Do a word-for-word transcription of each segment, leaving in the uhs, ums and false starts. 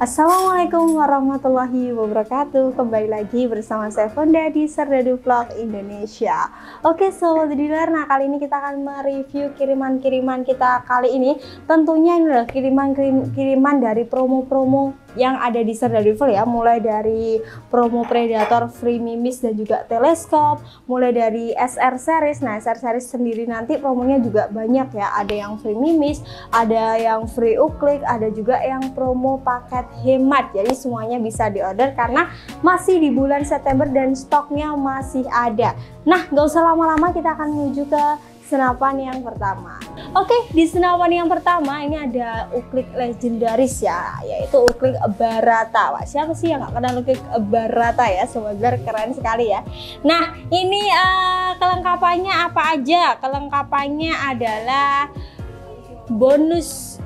Assalamualaikum warahmatullahi wabarakatuh. Kembali lagi bersama saya Fonda di Serdadu Vlog Indonesia. Oke sobat dealer, nah kali ini kita akan mereview kiriman-kiriman kita kali ini. Tentunya ini adalah kiriman-kiriman dari promo-promo yang ada di Serdadu ya, mulai dari promo Predator, free mimis dan juga teleskop, mulai dari S R series. Nah S R series sendiri nanti promonya juga banyak ya, ada yang free mimis, ada yang free uklik, ada juga yang promo paket hemat. Jadi semuanya bisa diorder karena masih di bulan September dan stoknya masih ada. Nah gak usah lama-lama, kita akan menuju ke senapan yang pertama. Oke, di senapan yang pertama ini ada uklik legendaris ya, yaitu uklik Barata. Wah, siapa sih yang gak kenal uklik Barata ya, semoga keren sekali ya. Nah ini uh, kelengkapannya apa aja? Kelengkapannya adalah bonus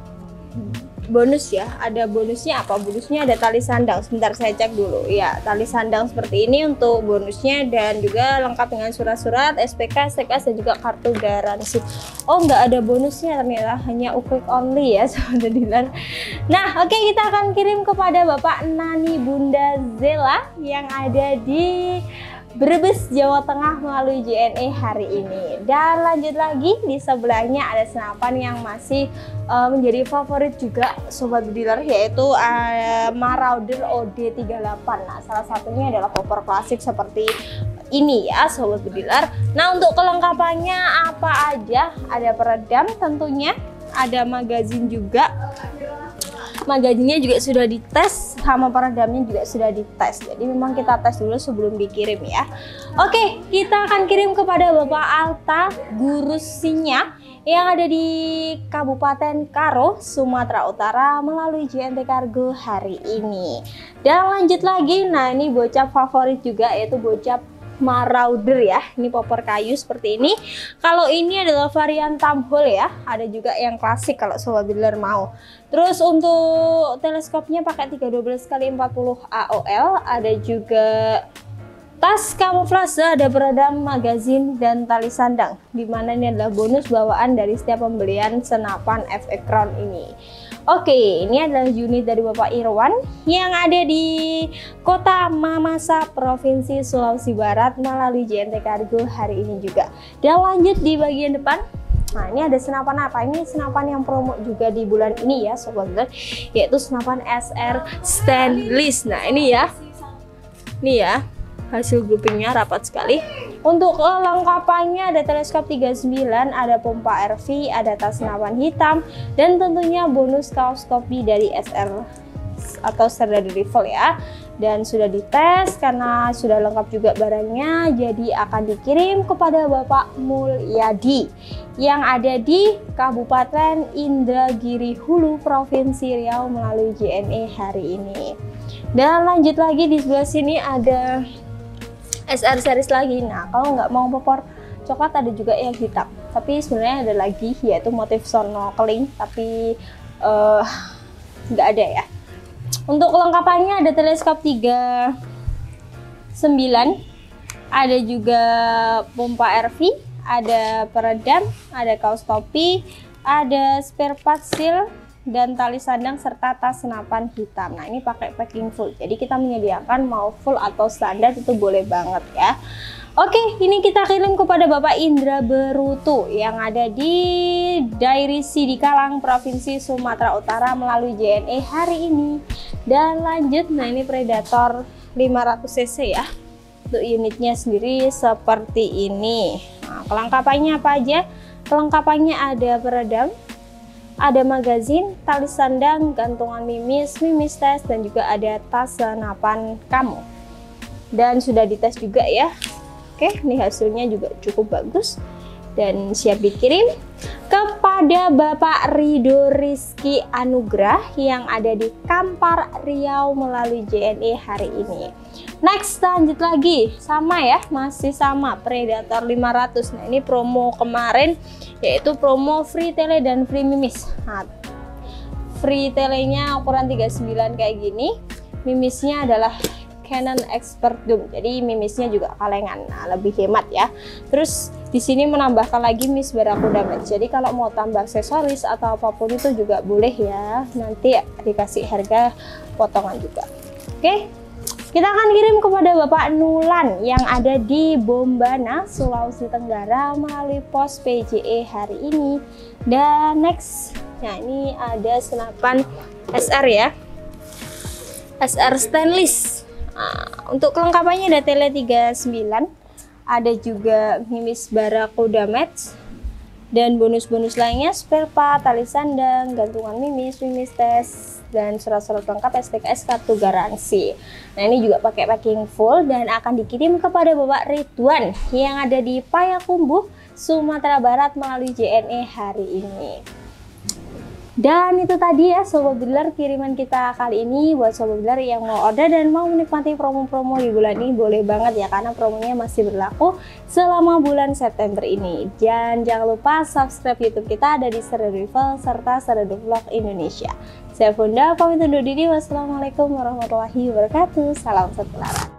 bonus ya, ada bonusnya apa? Bonusnya ada tali sandang. Sebentar saya cek dulu ya, tali sandang seperti ini untuk bonusnya, dan juga lengkap dengan surat-surat S P K, S T K, dan juga kartu garansi. Oh nggak ada bonusnya ternyata, hanya uklik only ya sahabat dealer. Nah oke, okay, kita akan kirim kepada Bapak Nani Bunda Zela yang ada di Brebes, Jawa Tengah melalui J N E hari ini. Dan lanjut lagi, di sebelahnya ada senapan yang masih uh, menjadi favorit juga sobat dealer, yaitu uh, Marauder O D tiga puluh delapan. Nah salah satunya adalah popor klasik seperti ini ya sobat dealer. Nah untuk kelengkapannya apa aja? Ada peredam tentunya, ada magazin juga. Magazinnya juga sudah dites, sama peredamnya juga sudah dites. Jadi memang kita tes dulu sebelum dikirim ya. Oke, kita akan kirim kepada Bapak Alta Gurusinya yang ada di Kabupaten Karo, Sumatera Utara melalui J N T Cargo hari ini. Dan lanjut lagi, nah ini bocap favorit juga, yaitu bocap Marauder ya. Ini popor kayu seperti ini. Kalau ini adalah varian thumbhole ya, ada juga yang klasik kalau sobat dealer mau. Terus untuk teleskopnya pakai tiga dua belas kali empat puluh A O L, ada juga tas kamuflase, ada peredam, magazin, dan tali sandang, dimana ini adalah bonus bawaan dari setiap pembelian senapan F X Crown ini. Oke, ini adalah unit dari Bapak Irwan yang ada di Kota Mamasa, Provinsi Sulawesi Barat melalui J N T Cargo hari ini juga. Dan lanjut di bagian depan, nah ini ada senapan apa? Ini senapan yang promo juga di bulan ini ya sobat dealer, yaitu senapan S R stainless. Nah ini ya, ini ya hasil groupingnya rapat sekali. Untuk kelengkapannya ada teleskop tiga puluh sembilan, ada pompa R V, ada tas senapan hitam, dan tentunya bonus kaos topi dari S R atau Serdadu Rifle ya. Dan sudah dites karena sudah lengkap juga barangnya, jadi akan dikirim kepada Bapak Mulyadi yang ada di Kabupaten Indragiri Hulu, Provinsi Riau melalui J N E hari ini. Dan lanjut lagi, di sebelah sini ada S R series lagi. Nah kalau nggak mau popor coklat ada juga yang hitam, tapi sebenarnya ada lagi yaitu motif snorkeling, tapi uh, nggak ada ya. Untuk kelengkapannya ada teleskop tiga puluh sembilan, ada juga pompa R V, ada peredam, ada kaos topi, ada spare part seal, dan tali sandang serta tas senapan hitam. Nah ini pakai packing full, jadi kita menyediakan mau full atau standar itu boleh banget ya. Oke, ini kita kirim kepada Bapak Indra Berutu yang ada di Dairi Sidikalang, Provinsi Sumatera Utara melalui J N E hari ini. Dan lanjut, nah ini Predator lima ratus cc ya. Untuk unitnya sendiri seperti ini. Nah, kelengkapannya apa aja? Kelengkapannya ada peredam, ada magazin, tali sandang, gantungan mimis, mimis tes, dan juga ada tas senapan kamu. Dan sudah dites juga ya. Oke, ini hasilnya juga cukup bagus dan siap dikirim kepada Bapak Rido Rizky Anugrah yang ada di Kampar, Riau melalui J N E hari ini. Next, lanjut lagi, sama ya, masih sama Predator lima ratus. Nah ini promo kemarin, yaitu promo free tele dan free mimis. Nah, free telenya ukuran tiga puluh sembilan kayak gini, mimisnya adalah Canon Expert Zoom, jadi mimisnya juga kalengan, nah lebih hemat ya. Terus di sini menambahkan lagi Miss Barakuda Match. Jadi kalau mau tambah aksesoris atau apapun itu juga boleh ya. Nanti dikasih harga potongan juga. Oke, kita akan kirim kepada Bapak Nulan yang ada di Bombana, Sulawesi Tenggara melalui pos P J E hari ini. Dan next, nah ini ada senapan S R ya, S R stainless. Nah, untuk kelengkapannya ada tele tiga puluh sembilan, ada juga Miss Barakuda Match, dan bonus-bonus lainnya spare part, tali sandang, gantungan mimis, mimis tes, dan surat-surat lengkap S T K S kartu garansi. Nah ini juga pakai packing full dan akan dikirim kepada Bapak Ridwan yang ada di Payakumbuh, Sumatera Barat melalui J N E hari ini. Dan itu tadi ya Sobat Builder kiriman kita kali ini. Buat Sobat Builder yang mau order dan mau menikmati promo-promo di bulan ini boleh banget ya, karena promonya masih berlaku selama bulan September ini. Dan jangan lupa subscribe YouTube kita, ada di Seradu Rival serta Seradu Vlog Indonesia. Saya Funda pamit undur diri. Wassalamualaikum warahmatullahi wabarakatuh. Salam satu laras.